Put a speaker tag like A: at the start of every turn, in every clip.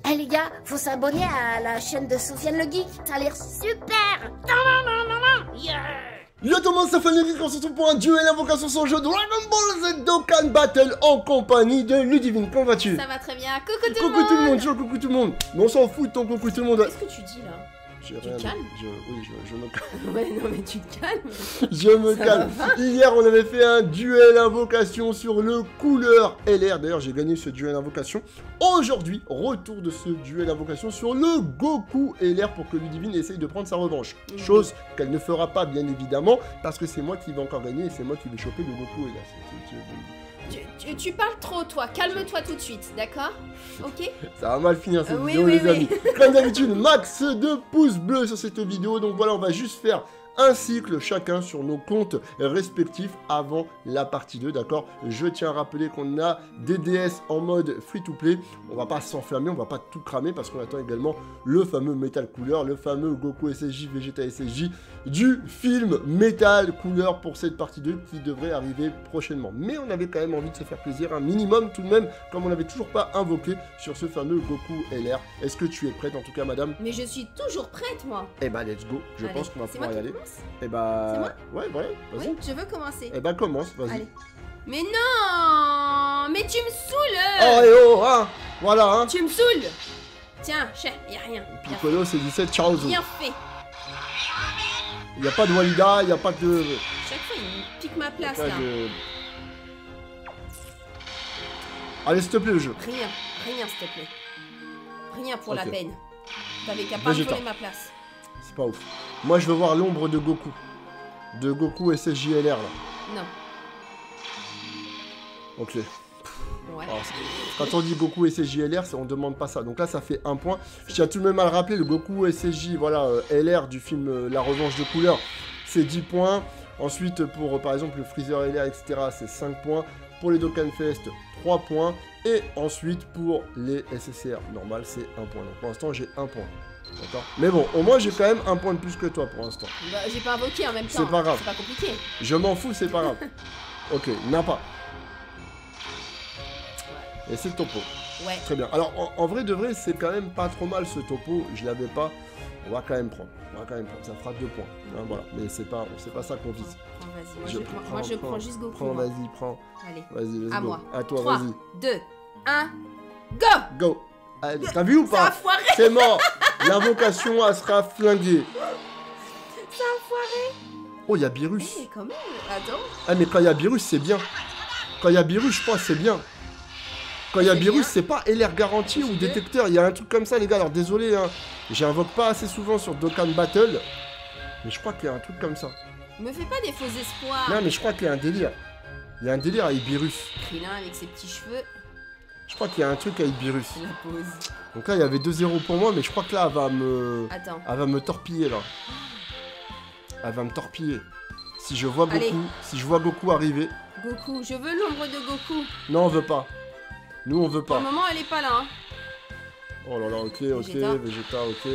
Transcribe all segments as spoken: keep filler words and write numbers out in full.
A: Eh les gars, faut s'abonner à la chaîne de Sofiane le Geek, ça a l'air super. Yeah.
B: Yo tout le monde, c'est Sofiane le Geek, on se retrouve pour un duel invocation sur le jeu Dragon Ball Z Dokkan Battle en compagnie de Ludivine. Comment vas-tu?
C: Ça va très bien, coucou tout le monde.
B: Coucou tout le monde, coucou tout le monde. Mais on s'en fout de ton coucou tout le monde.
C: Qu'est-ce que tu dis là?
B: Tu
C: te calmes?
B: je, Oui, je, je me calme.
C: Ouais, non mais tu te calmes.
B: Je me
C: Ça
B: calme. Hier, on avait fait un duel invocation sur le couleur L R. D'ailleurs, j'ai gagné ce duel invocation. Aujourd'hui, retour de ce duel invocation sur le Goku L R pour que Ludivine essaye de prendre sa revanche. Mmh. Chose qu'elle ne fera pas, bien évidemment, parce que c'est moi qui vais encore gagner et c'est moi qui vais choper le Goku L R. C'est, c'est, c'est...
C: Tu, tu, tu parles trop, toi. Calme-toi tout de suite, d'accord? Ok?
B: Ça va mal finir cette
C: euh,
B: vidéo,
C: oui, oui,
B: les
C: oui.
B: amis. Comme d'habitude, max de pouces bleus sur cette vidéo. Donc voilà, on va juste faire un cycle chacun sur nos comptes respectifs avant la partie deux, d'accord? Je tiens à rappeler qu'on a des D S en mode free-to-play. On va pas s'enfermer, on va pas tout cramer parce qu'on attend également le fameux Metal Cooler, le fameux Goku S S J, Vegeta S S J du film Metal Cooler pour cette partie deux qui devrait arriver prochainement. Mais on avait quand même envie de se faire plaisir, un minimum tout de même, comme on n'avait toujours pas invoqué sur ce fameux Goku L R. Est-ce que tu es prête en tout cas, madame?
C: Mais je suis toujours prête, moi.
B: Eh bah, let's go. Je
C: Allez,
B: pense qu'on va pouvoir y aller.
C: C'est
B: Eh bah...
C: moi
B: Ouais, ouais, vas-y.
C: Oui, je veux commencer.
B: Eh bah, commence, vas-y.
C: Allez. Mais non! Mais tu me saoules!
B: Oh, et oh, hein. Voilà, hein.
C: Tu me saoules! Tiens, chef, y'a rien.
B: Piccolo, c'est dix-sept, ciao.
C: Bien fait.
B: Il n'y a pas de Walida, il n'y a pas de...
C: Chaque fois, il pique ma place,
B: pas
C: là.
B: de... Allez, s'il te plaît, le jeu.
C: Rien, rien, s'il te plaît. Rien pour
B: Ok.
C: la peine. T'avais qu'à pas me
B: Vegeta.
C: voler ma place.
B: C'est pas ouf. Moi, je veux voir l'ombre de Goku. De Goku S S J L R, là.
C: Non.
B: Ok.
C: Ouais.
B: Alors, quand on dit Goku S S J L R, on demande pas ça. Donc là, ça fait un point. Je tiens tout de même à le rappeler, le Goku S S J, voilà, euh, L R du film euh, La Revanche de Couleur, c'est dix points. Ensuite, pour euh, par exemple le Freezer L R, et cetera, c'est cinq points. Pour les Dokkan Fest, trois points. Et ensuite, pour les S S R normal, c'est un point. Donc pour l'instant, j'ai un point. D'accord. Mais bon, au moins, j'ai quand même un point de plus que toi pour l'instant.
C: Bah, j'ai pas invoqué en même temps.
B: C'est pas grave.
C: C'est pas compliqué.
B: Je m'en fous, c'est pas grave. Ok, n'a pas. Et c'est le topo.
C: Ouais.
B: Très bien. Alors, en, en vrai de vrai, c'est quand même pas trop mal ce topo. Je l'avais pas. On va quand même prendre. On va quand même prendre. Ça fera deux points. Hein, voilà. Mais c'est pas, c'est pas ça qu'on vise.
C: Prends, vas-y. Moi,
B: Je
C: je,
B: prends,
C: moi, je
B: prends,
C: prends juste Goku.
B: Prends,
C: moi.
B: vas-y, prends.
C: Allez.
B: Vas-y, let's
C: À
B: go.
C: moi.
B: À toi,
C: trois,
B: vas-y.
C: deux, un, go!
B: Go. Allez, t'as vu ou
C: Ça a
B: pas?
C: foiré!
B: C'est mort. L'invocation, elle sera flinguée.
C: Ça a foiré!
B: Oh, il y a Beerus.
C: Eh, quand même. Attends.
B: Ah, mais quand il y a Beerus, c'est bien. Quand il y a Beerus, je crois, c'est bien. Quand il y a
C: C'est
B: Beerus,
C: bien.
B: c'est pas L R garantie ou détecteur. Il y a un truc comme ça, les gars. Alors, désolé, hein. J'invoque pas assez souvent sur Dokkan Battle. Mais je crois qu'il y a un truc comme ça.
C: Me fais pas des faux espoirs.
B: Non, mais je crois qu'il y a un délire. Il y a un délire avec Beerus.
C: Krillin avec ses petits cheveux.
B: Je crois qu'il y a un truc avec Beerus.
C: La pose.
B: Donc là, il y avait deux zéro pour moi, mais je crois que là, elle va me...
C: Attends.
B: Elle va me torpiller, là. Elle va me torpiller. Si je vois
C: Allez.
B: Goku, si je vois Goku arriver...
C: Goku. Je veux l'ombre de Goku.
B: Non, on veut pas. Nous, on veut
C: Pour
B: pas.
C: le moment, elle est pas là. Hein.
B: Oh là là, ok, ok,
C: Vegeta.
B: Vegeta, ok.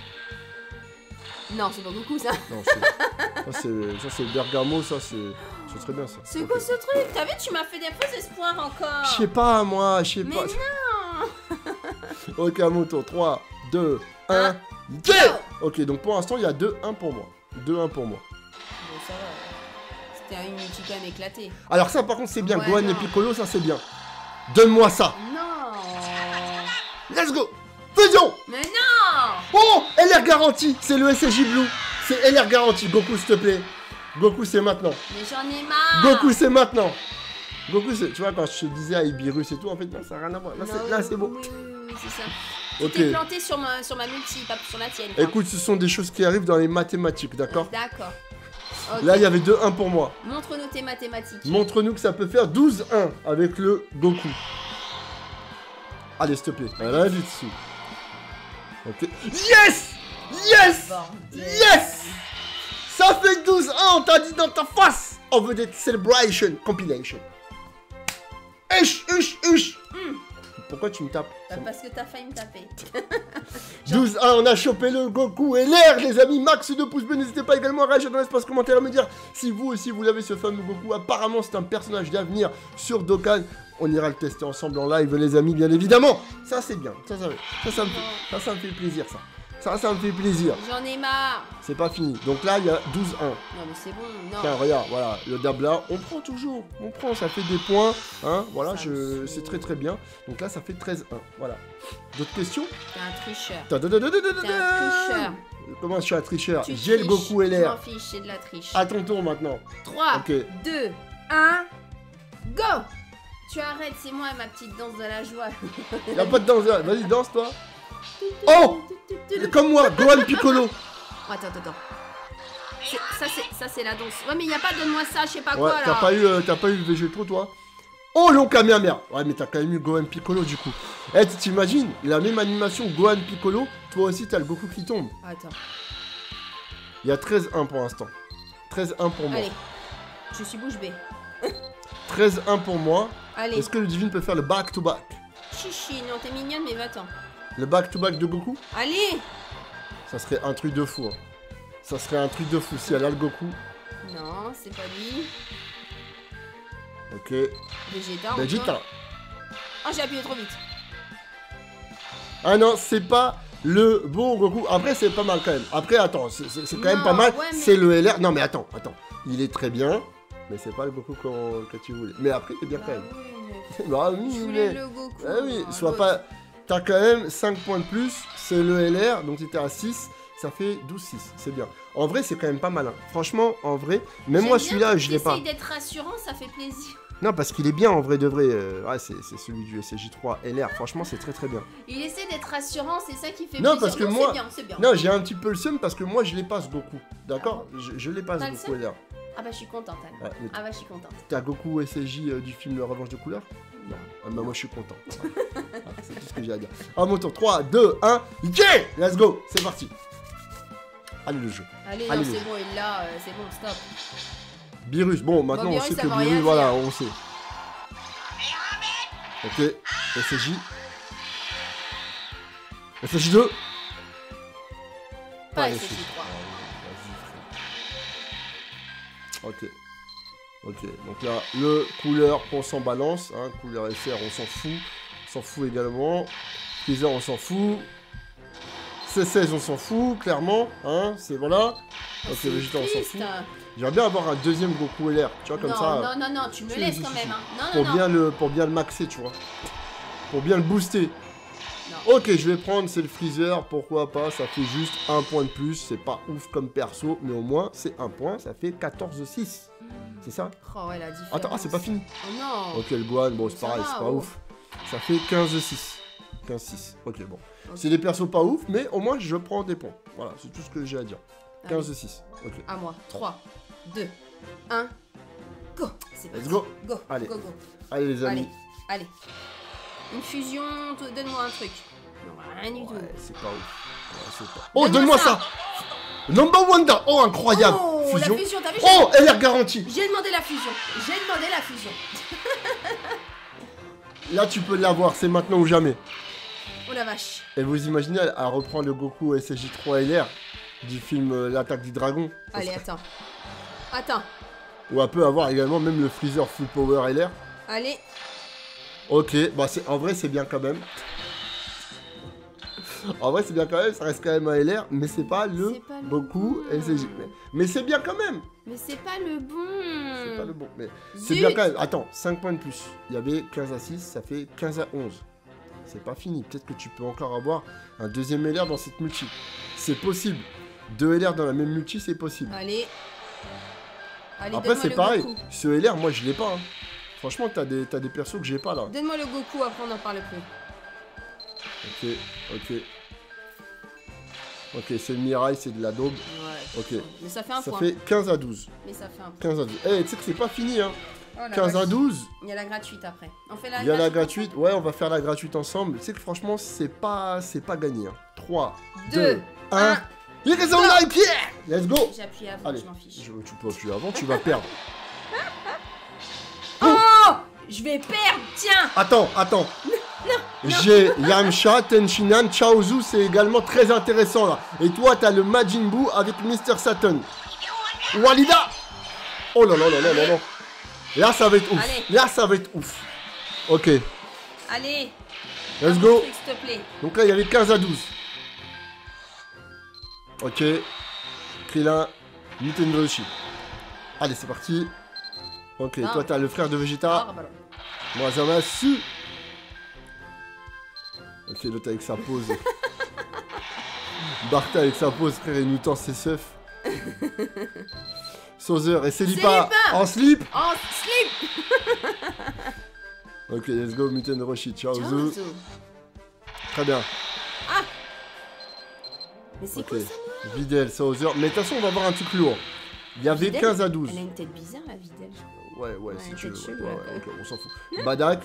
C: Non, c'est pas Goku, ça.
B: Non, c'est... ça, c'est... Ça, c'est Bergamo, ça, c'est... C'est très bien, ça.
C: C'est
B: Ok.
C: quoi ce truc? T'as vu, tu m'as fait des faux espoirs encore.
B: Je sais pas, moi, je sais
C: Mais
B: pas.
C: non.
B: Ok, à mon tour. trois, deux, un,
C: Go.
B: Ok, donc pour l'instant, il y a deux un pour moi. deux un pour moi.
C: Bon, ça va. C'était un Unichikan éclaté.
B: Alors ça, par contre, c'est bien.
C: Ouais,
B: Gohan
C: non.
B: et Piccolo, ça, c'est bien. Donne-moi ça.
C: Non.
B: Let's go. Fusion.
C: Mais non.
B: Oh, L R garantie. C'est le S S J Blue. C'est L R garantie. Goku, s'il te plaît. Goku, c'est maintenant.
C: Mais j'en ai marre.
B: Goku, c'est maintenant. Goku, c'est... Tu vois, quand je te disais avec Beerus et tout, en fait, non, ça n'a rien à voir. Là,
C: Non,
B: c'est, là, c'est bon.
C: Oui, oui, oui, c'est ça.
B: Ok.
C: Tu t'es planté sur ma, sur ma multi, pas sur la tienne. quoi.
B: Écoute, ce sont des choses qui arrivent dans les mathématiques, d'accord?
C: D'accord. Ok.
B: Là, il y avait deux un pour moi.
C: Montre-nous tes mathématiques.
B: Montre-nous que ça peut faire douze un avec le Goku. Allez, s'il te plaît. Là, vite dessus. Ok. Yes! Yes!
C: Bordel.
B: Yes! Ça fait douze un, on t'a dit dans ta face! On veut des celebration compilation. Hush, hush, hush!
C: Hmm.
B: Pourquoi tu me tapes?
C: Bah, parce que t'as failli me taper.
B: douze un, on a chopé le Goku et l'air, les amis. Max de pouces bleus, n'hésitez pas également à réagir dans l'espace commentaire et me dire si vous aussi vous l'avez ce fameux Goku. Apparemment, c'est un personnage d'avenir sur Dokkan. On ira le tester ensemble en live, les amis, bien évidemment. Ça, c'est bien. Ça, ça, ça, ça, me fait, ça, ça me fait plaisir, ça. Ça, ça me fait plaisir.
C: J'en ai marre.
B: C'est pas fini. Donc là, il y a douze un.
C: Non, mais c'est bon, non.
B: Tiens, regarde, voilà, le Dabla, on prend toujours. On prend, ça fait des points. Hein, voilà,
C: Ça
B: je...
C: me
B: c'est très très bien. Donc là, ça fait treize un. Voilà. D'autres questions?
C: T'es un tricheur.
B: Ta- ta- ta- ta- ta- ta-
C: T'es un tricheur.
B: Comment je suis un tricheur?
C: Tu
B: J'ai le
C: triches.
B: Goku L
C: Je m'en
B: R.
C: fiche, c'est de la triche.
B: À ton tour maintenant.
C: trois,
B: Ok.
C: deux, un, go! Tu arrêtes, c'est moi ma petite danse de la joie.
B: Y'a pas de danse là. Vas-y, danse toi. Oh! Comme moi, Gohan Piccolo.
C: Oh, attends, attends, attends. C'est- Ça, c'est ça, c'est la danse. Ouais, mais y a pas donne-moi ça, je sais pas
B: Ouais,
C: quoi
B: t'as
C: là.
B: pas eu, euh, t'as pas eu le Végétro toi? Oh, long Kamehameha. Ouais, mais t'as quand même eu Gohan Piccolo du coup. Eh, tu t'imagines, la même animation Gohan Piccolo, toi aussi t'as le Goku qui tombe.
C: Attends,
B: Il y a treize un pour l'instant. treize un pour moi.
C: allez. Je suis bouche bée.
B: treize un pour moi.
C: Allez.
B: Est-ce que le Divine peut faire le back-to-back?
C: Chichi, non, t'es mignonne, mais va-t'en.
B: Le back-to-back de Goku?
C: Allez.
B: Ça serait un truc de fou. Hein. Ça serait un truc de fou si elle a le Goku.
C: Non, c'est pas lui.
B: Ok.
C: Vegeta, encore.
B: Vegeta.
C: Oh, j'ai appuyé trop vite.
B: Ah non, c'est pas le bon Goku. Après, c'est pas mal quand même. Après, attends, c'est c'est- c'est quand même
C: Non,
B: pas mal.
C: ouais, mais-
B: C'est le L R. Non, mais attends, attends. Il est très bien. Mais c'est pas le Goku qu'on- que tu voulais. Mais après, il est bien quand
C: Bah
B: même.
C: oui, mais
B: Bah oui,
C: je voulais
B: mais.
C: le Goku.
B: Ah oui,
C: hein,
B: sois
C: l'autre.
B: pas. T'as quand même cinq points de plus. C'est le L R. Donc t'étais à six. Ça fait douze six. C'est bien. En vrai, c'est quand même pas mal. Hein. Franchement, en vrai. Même moi,
C: J'aime
B: celui-là,
C: bien
B: je l'ai pas.
C: Essaye d'être rassurant, ça fait plaisir.
B: Non, parce qu'il est bien en vrai de vrai. Euh, ouais, c'est c'est celui du S J trois L R. Franchement, c'est très très bien.
C: Il essaie d'être rassurant, c'est ça qui fait
B: Non,
C: plaisir.
B: parce que
C: non,
B: moi-
C: c'est bien, c'est bien.
B: Non, j'ai un petit peu le seum parce que moi, je l'ai pas ce Goku. D'accord?
C: Ah
B: Je, je l'ai pas ce
C: T'as le
B: Goku
C: seum
B: L R.
C: Ah bah je suis contente, Anne.
B: Ouais, mais
C: Ah bah je suis contente.
B: t'as Goku S J euh, du film Le Revanche de couleur? Non. Ah bah moi, je suis content. Voilà. Ah, c'est tout ce que j'ai à dire. À mon tour. trois, deux, un. Yeah! Let's go! C'est parti. Allez, le jeu.
C: Allez,
B: Allez,
C: non,
B: le-
C: c'est bon, il l'a, euh, c'est bon, stop.
B: Virus. Bon, maintenant,
C: Bon,
B: on
C: Virus,
B: sait
C: ça
B: que
C: veut rien
B: Virus, voilà,
C: dire.
B: on sait. Ok. S J. S J deux.
C: Pas
B: S
C: S J trois.
B: Ok. Ok, donc là, le couleur, on s'en balance. Hein, couleur S R, on s'en fout. On s'en fout également. Freezer, on s'en fout. C seize, on s'en fout, clairement. Hein, c'est voilà. Ok,
C: C'est
B: Vegeta, on s'en
C: triste.
B: fout. J'aimerais bien avoir un deuxième Goku L R, tu vois, comme
C: non,
B: ça.
C: non, non, non, tu me
B: Si,
C: laisses
B: si,
C: quand
B: si,
C: même.
B: si.
C: Hein. Non,
B: Pour
C: non,
B: bien,
C: non.
B: le, pour bien le maxer, tu vois. Pour bien le booster.
C: Non.
B: Ok, je vais prendre, c'est le Freezer, pourquoi pas, ça fait juste un point de plus, c'est pas ouf comme perso, mais au moins c'est un point, ça fait quatorze six. C'est ça?
C: Oh ouais, la différence.
B: Attends, ah, c'est pas fini.
C: Oh non.
B: Ok, le Gohan, bon, c'est
C: Ça
B: pareil,
C: va,
B: c'est pas
C: oh.
B: ouf. Ça fait quinze six. quinze six, ok, bon.
C: Ok.
B: C'est des persos pas ouf, mais au moins je prends des points. Voilà, c'est tout ce que j'ai à dire. quinze six, ok.
C: À moi. trois, deux, un, go. C'est parti.
B: Let's go.
C: Go,
B: Allez.
C: go, go.
B: Allez les amis.
C: Allez, allez. Une fusion, t- donne-moi un truc. Non, rien du tout.
B: Ouais, c'est pas ouf. Ouais, c'est pas- Oh,
C: Donne-moi
B: donne-moi ça.
C: ça.
B: Number Wonder. Oh, incroyable.
C: Oh,
B: Fusion.
C: la fusion, t'as vu?
B: Oh, L R garantie.
C: J'ai demandé la fusion. J'ai demandé la fusion.
B: Là, tu peux l'avoir, c'est maintenant ou jamais.
C: Oh la vache.
B: Et vous imaginez, elle, elle reprend le Goku S J trois L R du film euh, L'attaque du dragon. Ça
C: Allez,
B: serait-
C: attends. Attends.
B: Ou elle peut avoir également même le Freezer Full Power L R.
C: Allez.
B: Ok, bah c'est en vrai c'est bien quand même. En vrai c'est bien quand même, ça reste quand même un L R, mais c'est pas le
C: C'est pas le
B: Goku
C: bon.
B: S J. Mais, mais c'est bien quand même.
C: Mais c'est pas le bon.
B: C'est pas le bon. Mais c'est
C: Zut.
B: bien quand même. Attends, cinq points de plus. Il y avait quinze à six, ça fait quinze à onze. C'est pas fini. Peut-être que tu peux encore avoir un deuxième L R dans cette multi. C'est possible. Deux L R dans la même multi, c'est possible.
C: Allez. Allez,
B: Après,
C: donne-moi
B: c'est
C: le
B: pareil.
C: Goku.
B: Ce L R, moi, je l'ai pas. Hein. Franchement, t'as des, t'as des persos que j'ai pas là.
C: Donne-moi le Goku, après on n'en parle plus.
B: Ok, ok. Ok, c'est le Mirai, c'est de la daube.
C: Ouais.
B: Ok.
C: Mais ça fait un
B: Ça
C: point.
B: fait quinze à douze.
C: Mais ça fait un point.
B: quinze à douze. Eh, tu sais que c'est pas fini, hein.
C: Oh la
B: quinze à
C: vache.
B: douze.
C: Il y a la gratuite après. On fait la
B: Il y a la
C: gratuite.
B: gratuite. Ouais, on va faire la gratuite ensemble. Tu sais que franchement, c'est pas, c'est pas gagné. Hein. trois,
C: Deux,
B: deux, un.
C: un.
B: Il reste en like, yeah. Let's go.
C: J'ai appuyé avant,
B: Allez,
C: je m'en fiche.
B: je- tu peux appuyer avant, tu vas perdre.
C: Oh, je vais perdre, tiens.
B: Attends, attends. J'ai Yamcha, Tenshinhan, Chaozu, c'est également très intéressant là. Et toi, t'as le Majin Buu avec Mister Satan. Walida. Oh là là là là là là. Là, ça va être ouf.
C: Allez.
B: Là, ça va être ouf. Ok.
C: Allez.
B: Let's go.
C: Truc, s'il te plaît.
B: Donc là, il y avait quinze à douze. Ok. Krillin, Nintendo Roshi. Allez, c'est parti. Ok,
C: non.
B: Toi, t'as le frère de Vegeta.
C: Oh, bah
B: Moi, Zamasu. Ok, l'autre avec sa pose. Bartha avec sa pose, frère, il nous tend ses seufs. Sauzer et Célipa en slip.
C: En slip.
B: Ok, let's go, Muten Roshi, Chaozu. Très bien.
C: Ah. Mais c'est
B: Ok,
C: quoi ça?
B: Videl, Sauzer. Mais de toute façon, on va voir un truc lourd. Il y avait
C: Videl,
B: quinze à douze.
C: Elle a une tête bizarre, la Videl.
B: Ouais, ouais,
C: Ouais,
B: si
C: une
B: tu veux.
C: tête
B: Ouais,
C: chelou,
B: ouais,
C: là,
B: ok, on s'en fout. Badak.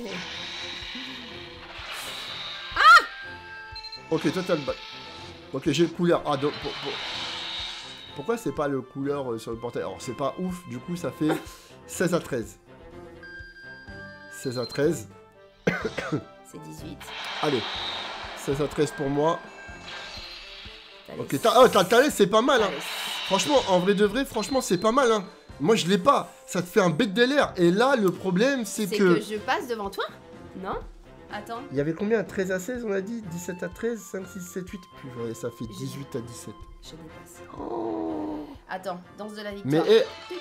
B: Ok, toi t'as le... Ok, j'ai le couleur. Ah, donc, pour, pour... Pourquoi c'est pas le couleur euh, sur le portail? Alors, c'est pas ouf, du coup, ça fait seize à treize. seize à treize.
C: C'est dix-huit.
B: Allez, seize à treize pour moi.
C: Allez.
B: Ok, t'as... Oh, t'as le c'est pas mal, hein.
C: Allez.
B: Franchement, en vrai de vrai, franchement, c'est pas mal, hein. Moi, je l'ai pas. Ça te fait un bête de l'air. Et là, le problème, c'est
C: C'est
B: que...
C: que je passe devant toi? Non? Attends.
B: Il y avait combien? treize à seize, on a dit? dix-sept à treize, cinq, six, sept, huit. Purée, ça fait dix-huit à dix-sept.
C: Je dépasse. Oh. Attends, danse de la
B: Mais
C: victoire.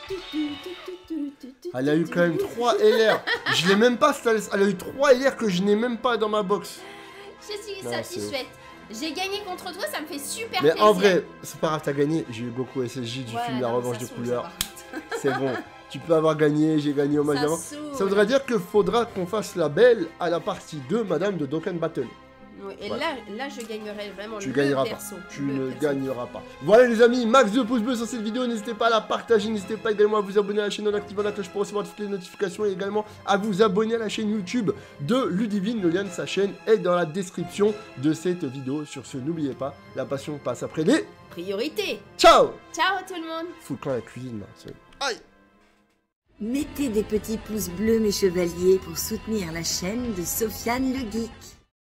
B: eh, elle a eu quand même trois L R. Je l'ai même pas, cette- elle a eu trois L R que je n'ai même pas dans ma box.
C: Je suis
B: Non,
C: satisfaite. J'ai gagné contre toi, ça me fait super
B: Mais
C: plaisir.
B: en vrai, c'est pas grave, t'as gagné. J'ai eu Goku S S J du
C: Ouais,
B: film La
C: non,
B: Revanche
C: ça
B: des
C: saoule,
B: couleurs.
C: ça, par contre.
B: C'est bon. Tu peux avoir gagné, j'ai gagné au match
C: Ça
B: d'avant.
C: saoule.
B: Ça voudrait dire qu'il faudra qu'on fasse la belle à la partie deux, Madame de Dokkan Battle.
C: Oui, et
B: Voilà.
C: là, là, je gagnerai vraiment
B: Tu
C: le
B: gagneras
C: perso.
B: pas. Tu
C: le
B: ne
C: perso.
B: gagneras pas. Voilà les amis, max de pouces bleus sur cette vidéo. N'hésitez pas à la partager. N'hésitez pas également à vous abonner à la chaîne en activant la cloche pour recevoir toutes les notifications. Et également à vous abonner à la chaîne YouTube de Ludivine. Le lien de sa chaîne est dans la description de cette vidéo. Sur ce, n'oubliez pas, la passion passe après les...
C: Priorité.
B: Ciao.
C: Ciao tout le monde.
B: Fous le camp à la cuisine là. C'est- Aïe.
D: Mettez des petits pouces bleus mes chevaliers pour soutenir la chaîne de Sofiane le Geek.